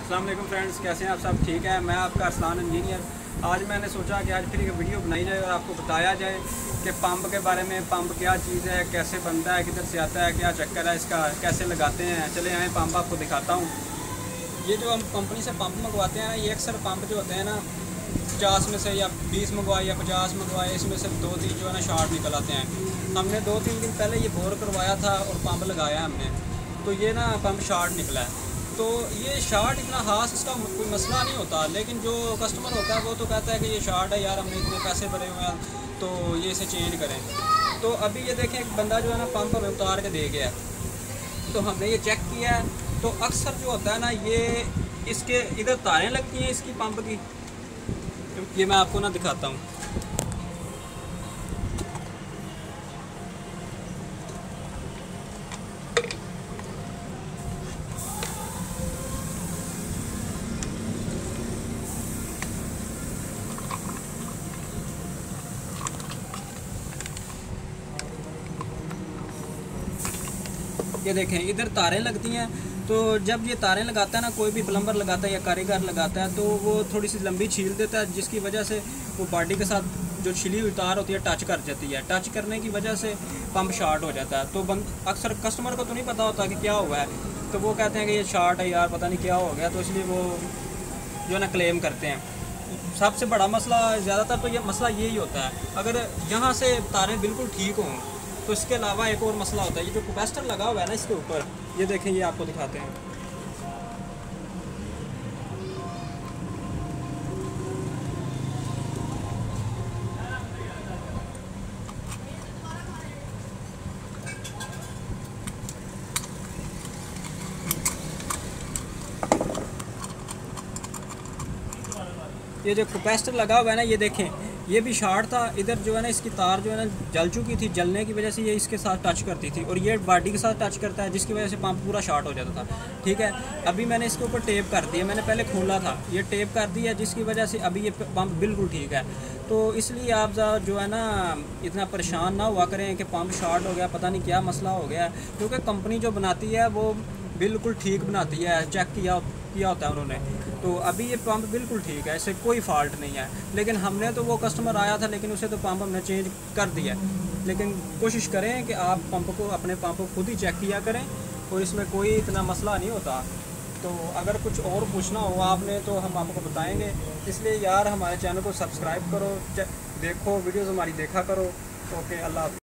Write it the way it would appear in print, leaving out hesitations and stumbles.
अस्सलाम वालेकुम फ्रेंड्स, कैसे हैं आप सब? ठीक है। मैं आपका अरसलान इंजीनियर। आज मैंने सोचा कि आज फिर एक वीडियो बनाई जाए और आपको बताया जाए कि पंप के बारे में, पंप क्या चीज़ है, कैसे बनता है, किधर से आता है, क्या चक्कर है इसका, कैसे लगाते हैं। चले आए पंप आपको दिखाता हूँ। ये जो हम कंपनी से पंप मंगवाते हैं ना, ये अक्सर पंप जो होते हैं ना 50 में से या 20 मंगवाए या 50 मंगवाए, इसमें से 2-3 जो है ना शॉर्ट निकल आते हैं। हमने 2-3 दिन पहले ये बोर करवाया था और पंप लगाया हमने, तो ये ना पंप शॉर्ट निकला है। तो ये शॉर्ट इतना खास इसका कोई मसला नहीं होता, लेकिन जो कस्टमर होता है वो तो कहता है कि ये शॉर्ट है यार, हमने इतने पैसे भरे हुए हैं तो ये इसे चेंज करें। तो अभी ये देखें, एक बंदा जो है ना पंप हमें उतार के दे गया, तो हमने ये चेक किया है। तो अक्सर जो होता है ना, ये इसके इधर तारें लगती हैं इसकी पंप की। ये मैं आपको ना दिखाता हूँ। ये देखें, इधर तारें लगती हैं। तो जब ये तारें लगाता है ना, कोई भी प्लम्बर लगाता है या कारीगर लगाता है, तो वो थोड़ी सी लंबी छील देता है, जिसकी वजह से वो बॉडी के साथ जो छिली हुई तार होती है टच कर जाती है। टच करने की वजह से पंप शॉर्ट हो जाता है। तो अक्सर कस्टमर को तो नहीं पता होता कि क्या हुआ है, तो वो कहते हैं कि ये शॉर्ट है यार, पता नहीं क्या हो गया। तो इसलिए वो जो है ना क्लेम करते हैं। सबसे बड़ा मसला, ज़्यादातर तो ये मसला यही होता है। अगर यहाँ से तारें बिल्कुल ठीक हों, तो इसके अलावा एक और मसला होता है। ये जो कैपेसिटर लगा हुआ है ना इसके ऊपर, ये देखें, ये आपको दिखाते हैं। ये जो कैपेसिटर लगा हुआ है ना, ये देखें, ये भी शॉर्ट था। इधर जो है ना इसकी तार जो है ना जल चुकी थी, जलने की वजह से ये इसके साथ टच करती थी और ये बॉडी के साथ टच करता है, जिसकी वजह से पंप पूरा शॉर्ट हो जाता था। ठीक है, अभी मैंने इसके ऊपर टेप कर दिया। मैंने पहले खोला था, ये टेप कर दिया, जिसकी वजह से अभी ये पंप बिल्कुल ठीक है। तो इसलिए आप जो है ना इतना परेशान ना हुआ करें कि पंप शॉर्ट हो गया, पता नहीं क्या मसला हो गया, क्योंकि कंपनी जो बनाती है वो बिल्कुल ठीक बनाती है। चेक किया होता है उन्होंने। तो अभी ये पंप बिल्कुल ठीक है, इससे कोई फॉल्ट नहीं है। लेकिन हमने तो, वो कस्टमर आया था लेकिन उसे तो पंप हमने चेंज कर दिया। लेकिन कोशिश करें कि आप पंप को, अपने पंप को खुद ही चेक किया करें, और इसमें कोई इतना मसला नहीं होता। तो अगर कुछ और पूछना हो आपने तो हम आपको बताएंगे। इसलिए यार हमारे चैनल को सब्सक्राइब करो, देखो वीडियोज़ हमारी देखा करो। ओके, अल्लाह हाफ़िज़।